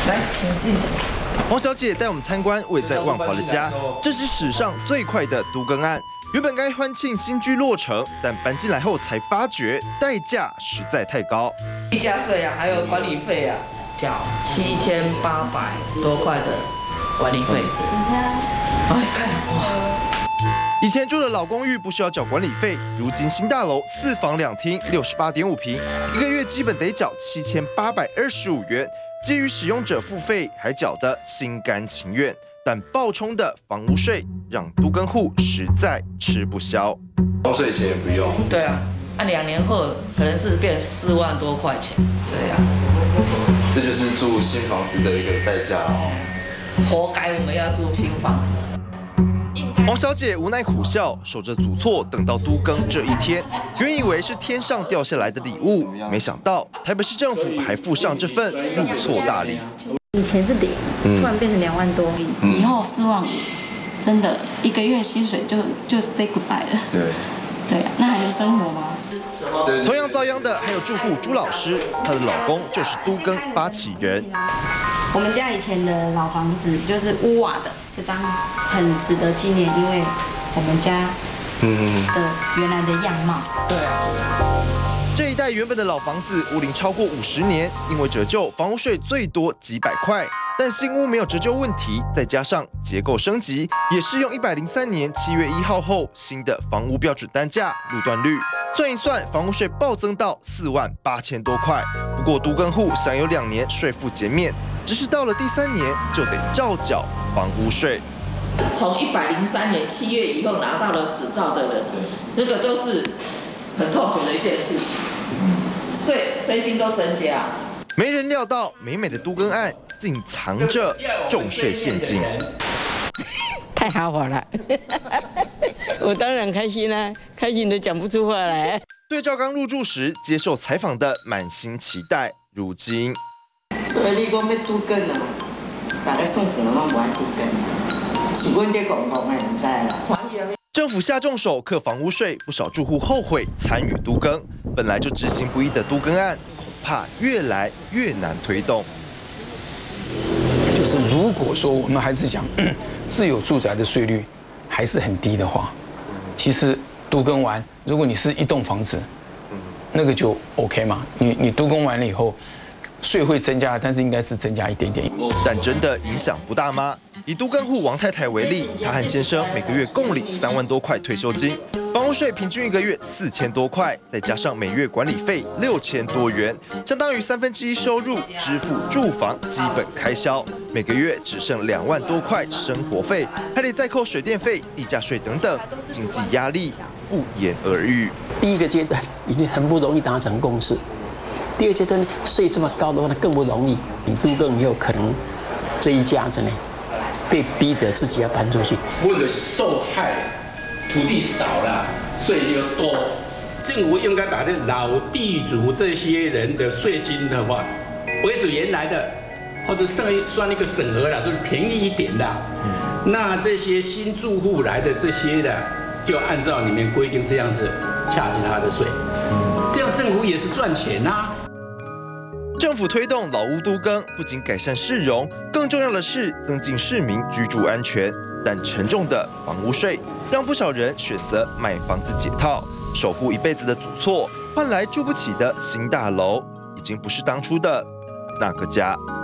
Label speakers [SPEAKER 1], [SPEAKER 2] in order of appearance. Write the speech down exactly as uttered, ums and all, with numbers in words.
[SPEAKER 1] 来，请进。
[SPEAKER 2] 黄小姐带我们参观位在万华的家，这是史上最快的都更案。原本该欢庆新居落成，但搬进来后才发觉代价实在太高。
[SPEAKER 1] 地价税啊，还有管理费啊，缴七千八百多块的管理费。哎，太哇！
[SPEAKER 2] 以前住的老公寓不需要缴管理费，如今新大楼四房两厅，六十八点五平，一个月基本得缴七千八百二十五元。基于使用者付费，还缴得心甘情愿，但暴冲的房屋税让都更户实在吃不消。
[SPEAKER 3] 房税钱也不用。
[SPEAKER 1] 对啊，按两年后可能是变四万多块钱这样。
[SPEAKER 3] 这就是住新房子的一个代价哦。
[SPEAKER 1] 活该我们要住新房子。
[SPEAKER 2] 黄小姐无奈苦笑，守着祖厝等到都更这一天。原以为是天上掉下来的礼物，没想到台北市政府还附上这份入厝大礼。
[SPEAKER 4] 以前是零，突然变成两万多。
[SPEAKER 5] 以后四万五，真的一个月薪水就就 say goodbye 了。
[SPEAKER 3] 对，
[SPEAKER 5] 对啊，那还能生活吗？
[SPEAKER 2] 同样遭殃的还有住户朱老师，她的老公就是都更发起人。
[SPEAKER 4] 我们家以前的老房子就是屋瓦的，这张很值得纪念，因为我们家的原来的样貌。
[SPEAKER 1] 对啊，
[SPEAKER 2] 这一带原本的老房子屋龄超过五十年，因为折旧，房屋税最多几百块，但新屋没有折旧问题，再加上结构升级，也适用一百零三年七月一号后新的房屋标准单价路段率。 算一算，房屋税暴增到四万八千多块。不过都更户享有两年税负减免，只是到了第三年就得照缴房屋税。
[SPEAKER 1] 从一百零三年七月以后拿到了实照的人，那个都是很痛苦的一件事情，税税金都增加。
[SPEAKER 2] 没人料到，美美的都更案竟藏着重税陷阱。
[SPEAKER 6] 太豪华了。我当然开心啦、啊，开心的讲不出话来。
[SPEAKER 2] 对照刚入住时接受采访的满心期待，如今，
[SPEAKER 6] 所以你讲要都更啊，大家算算拢无爱都更，是阮这共同的唔知啦。
[SPEAKER 2] 政府下重手课房屋税，不少住户后悔参与都更。本来就执行不易的都更案，恐怕越来越难推动。
[SPEAKER 7] 就是如果说我们还是讲自有住宅的税率还是很低的话。 其实都更完，如果你是一栋房子，那个就 OK 嘛。你你都更完了以后，税会增加，但是应该是增加一点点。
[SPEAKER 2] 但真的影响不大吗？以都更户王太太为例，她和先生每个月共领三万多块退休金，房屋税平均一个月四千多块，再加上每月管理费六千多元，相当于三分之一收入支付住房基本开销，每个月只剩两万多块生活费，还得再扣水电费、地价税等等，经济压力不言而喻。
[SPEAKER 8] 第一个阶段已经很不容易达成共识，第二阶段税这么高的话，那更不容易，你都更有可能这一家子呢。 被逼得自己要搬出去。
[SPEAKER 9] 为了受害，土地少了，税又多，政府应该把这老地主这些人的税金的话，维持原来的，或者算一算一个整合了，就是便宜一点的。嗯、那这些新住户来的这些的，就按照里面规定这样子掐起他的税，嗯、这样政府也是赚钱呐、啊。
[SPEAKER 2] 政府推动老屋都更，不仅改善市容，更重要的是增进市民居住安全。但沉重的房屋税让不少人选择买房子解套，守护一辈子的祖厝，换来住不起的新大楼，已经不是当初的那个家。